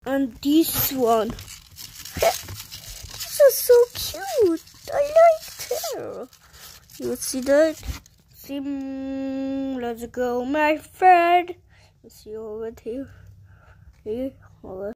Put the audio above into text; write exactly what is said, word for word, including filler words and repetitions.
And this one. This is so cute. I like her. You see that? Sim, let's go, my friend. Let's see over here. Here, over.